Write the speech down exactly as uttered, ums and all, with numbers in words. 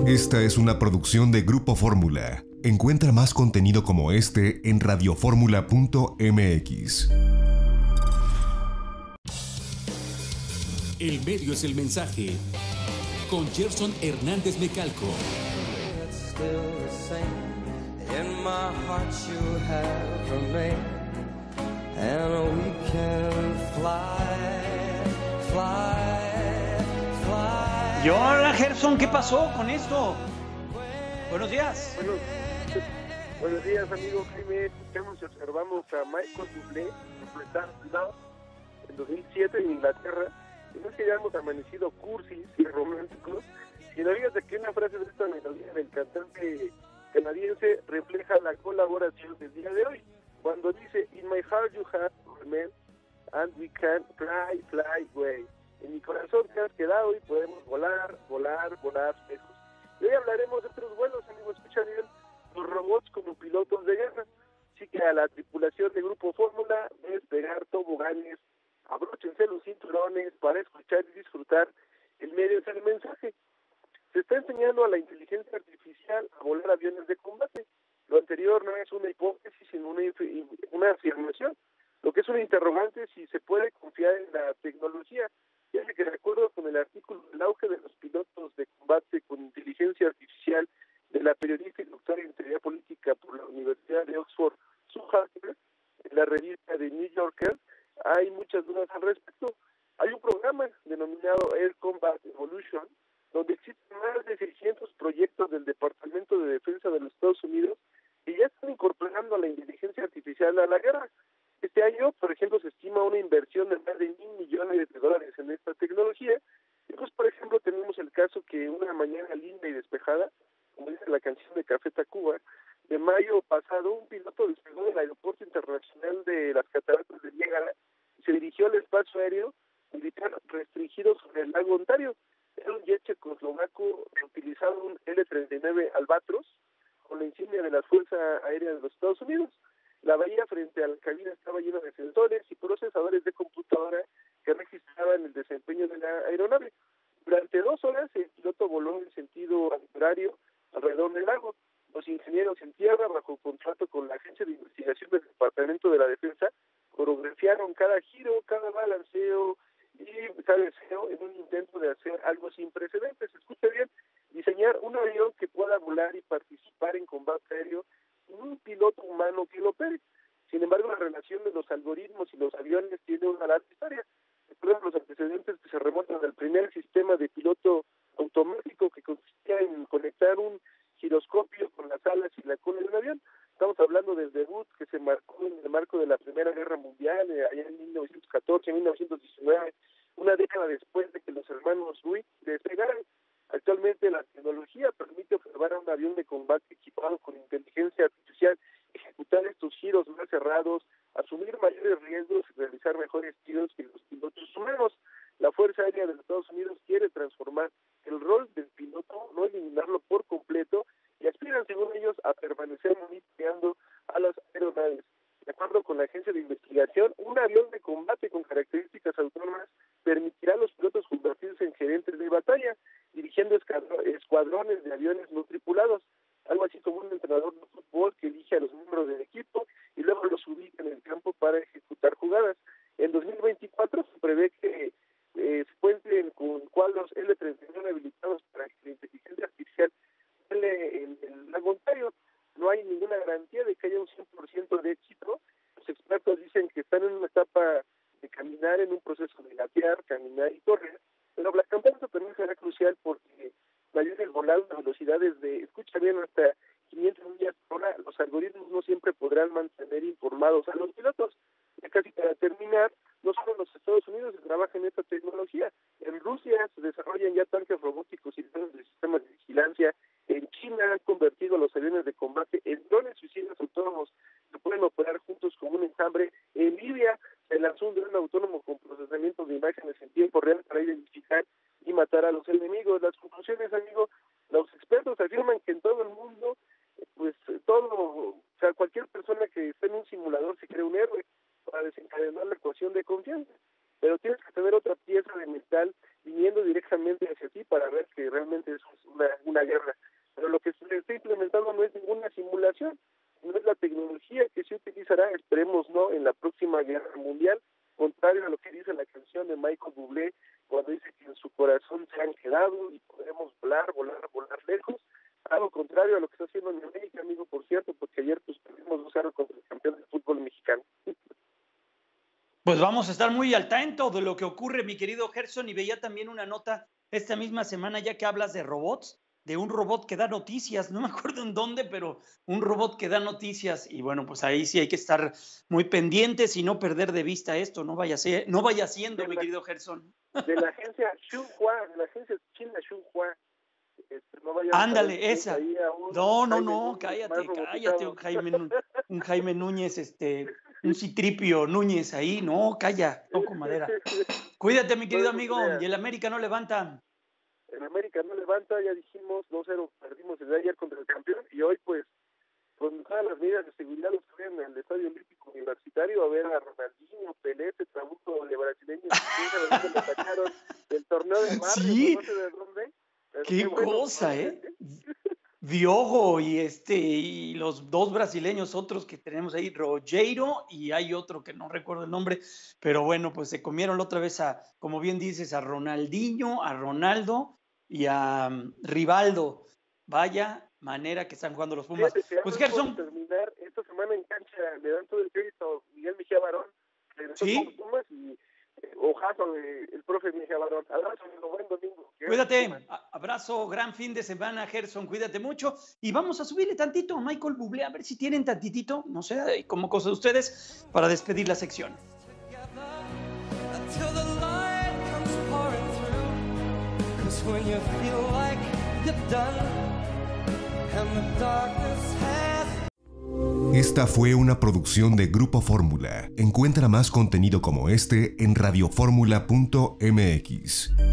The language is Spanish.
Esta es una producción de Grupo Fórmula. Encuentra más contenido como este en radioformula punto m x. El medio es el mensaje. Con Gerson Hernández Mecalco. Y hola, Gerson, ¿qué pasó con esto? Buenos días. Bueno, buenos días, amigo Jaime. Escuchamos y observamos a Michael Bublé interpretar Love en dos mil siete en Inglaterra. Y no es que hayamos amanecido cursis y románticos, sino fíjate que una frase de esta melodía del cantante canadiense refleja la colaboración del día de hoy, cuando dice: In my heart you have remained and we can fly, fly away. En mi corazón te has quedado y podemos volar, volar, volar lejos. Y hoy hablaremos de otros vuelos, amigos, escucha bien, los robots como pilotos de guerra. Así que a la tripulación de Grupo Fórmula, despegar toboganes, abróchense los cinturones para escuchar y disfrutar. El medio es el mensaje. Se está enseñando a la inteligencia artificial a volar aviones de combate. Lo anterior no es una hipótesis, sino una, una afirmación. Lo que es un interrogante si se puede confiar en la tecnología. Fíjate que de acuerdo con el artículo El auge de los pilotos de combate con inteligencia artificial de la periodista y doctora en teoría política por la Universidad de Oxford, Sue Harper, en la revista The New Yorker, hay muchas dudas al respecto. Hay un programa denominado Air Combat Evolution, donde existen más de seiscientos proyectos del Departamento de Defensa de los Estados Unidos que ya están incorporando a la inteligencia artificial a la guerra. Este año, por ejemplo, se estima una inversión de más de mil millones de dólares en esta tecnología. Y pues, por ejemplo, tenemos el caso que una mañana linda y despejada, como dice la canción de Café Tacuba, de mayo pasado, un piloto despegó del Aeropuerto Internacional de las Cataratas de Niágara y se dirigió al espacio aéreo militar restringido sobre el lago Ontario. Era un jet checoslovaco utilizado un L treinta y nueve Albatros con la insignia de la Fuerza Aérea de los Estados Unidos. La bahía frente a la cabina estaba llena de sensores y procesadores de computadora que registraban el desempeño de la aeronave. Durante dos horas el piloto voló en sentido horario alrededor del lago. Los ingenieros en tierra, bajo contrato con la Agencia de Investigación del Departamento de la Defensa, coreografiaron cada giro, cada balanceo y cabeceo en un intento de hacer algo sin precedentes. Escuche bien, diseñar un avión que pueda volar y participar en combate aéreo sin un piloto humano que lo opere. Sin embargo, la relación de los algoritmos y los aviones tiene una larga historia. Recuerden los antecedentes que se remontan al primer sistema de piloto automático que consistía en conectar un giroscopio con las alas y la cola de un avión. Estamos hablando del debut que se marcó en el marco de la Primera Guerra Mundial, eh, allá en mil novecientos catorce, mil novecientos diecinueve, una década después de que los hermanos Wright despegaran. Actualmente la tecnología permite observar a un avión de combate equipado con inteligencia artificial, ejecutar estos giros más cerrados, asumir mayores riesgos y realizar mejores tiros que los pilotos humanos. La Fuerza Aérea de los Estados Unidos quiere transformar el rol del piloto, no eliminarlo por completo, y aspiran, según ellos, a permanecer monitoreando a las aeronaves. De acuerdo con la agencia de investigación, un avión de combate con características autónomas permitirá a los pilotos convertirse en gerentes de batalla, dirigiendo escuadrones de aviones no tripulados, algo así como un entrenador de fútbol que elige a los miembros del equipo y luego los ubica en el campo para ejecutar jugadas. En dos mil veinticuatro se prevé que eh, se cuenten con cuadros L treinta y nueve habilitados para que la inteligencia artificial vuele en el lago Ontario. No hay ninguna garantía de que haya un cien por ciento de éxito. Los expertos dicen que están en una etapa de caminar, en un proceso de gatear, caminar y correr, pero la campaña también será crucial porque mayores volados a velocidades de, escucha bien, hasta quinientas millas por hora, los algoritmos no siempre podrán mantener informados a los pilotos. Ya casi para terminar, no solo en los Estados Unidos se trabaja en esta tecnología, en Rusia se desarrollan ya tanques robóticos y drones de sistemas de vigilancia, en China han convertido los aviones de combate en drones suicidas autónomos que pueden operar juntos como un enjambre. En Libia se lanzó un dron autónomo con procesamiento de imágenes en tiempo real para identificar y matar a los enemigos. Las conclusiones, amigo, los expertos afirman que en todo el mundo, pues todo, o sea, cualquier persona que esté en un simulador se cree un héroe para desencadenar la ecuación de confianza, pero tienes que tener otra pieza de metal viniendo directamente hacia ti para ver que realmente es una, una guerra. nueva guerra mundial, contrario a lo que dice la canción de Michael Bublé, cuando dice que en su corazón se han quedado y podemos volar, volar, volar lejos. Algo contrario a lo que está haciendo en América, amigo, por cierto, porque ayer pues perdimos dos cero contra el campeón del fútbol mexicano. Pues vamos a estar muy al tanto de lo que ocurre, mi querido Gerson, y veía también una nota esta misma semana, ya que hablas de robots, de un robot que da noticias, no me acuerdo en dónde, pero un robot que da noticias, y bueno, pues ahí sí hay que estar muy pendientes y no perder de vista esto, no vaya, ser, no vaya siendo, mi querido Gerson. De la agencia Xinhua, de la agencia china Xinhua. Este, no Ándale, esa. No, no, no, cállate, cállate, un Jaime, un Jaime Núñez, este, un Citripio Núñez ahí, no, calla, toco madera. Cuídate, mi querido amigo, y el América no levanta. El América no levanta, ya dijimos, dos cero perdimos el de ayer contra el campeón, y hoy pues, con todas las medidas de seguridad los que en el Estadio Olímpico Universitario, a ver a Ronaldinho, Pelé, ese trabuco de brasileños que le sacaron del torneo de barrio, sí. No sé de dónde. Qué bueno, cosa, ¿eh? Diogo y este y los dos brasileños otros que tenemos ahí, Rogério, y hay otro que no recuerdo el nombre, pero bueno, pues se comieron la otra vez a, como bien dices, a Ronaldinho, a Ronaldo y a um, Rivaldo. Vaya manera que están jugando los Pumas. Fíjate, pues Gerson, terminar esta semana en cancha, le dan todo el crédito a Miguel Mejía Barón, regresó ¿sí? con los Pumas y eh, ojazo de, el profe Mejía Barón. Abrazo, buen domingo. Cuídate, abrazo, gran fin de semana, Gerson, cuídate mucho. Y vamos a subirle tantito a Michael Bublé, a ver si tienen tantitito, no sé, como cosa de ustedes, para despedir la sección. Esta fue una producción de Grupo Fórmula. Encuentra más contenido como este en radioformula punto m x.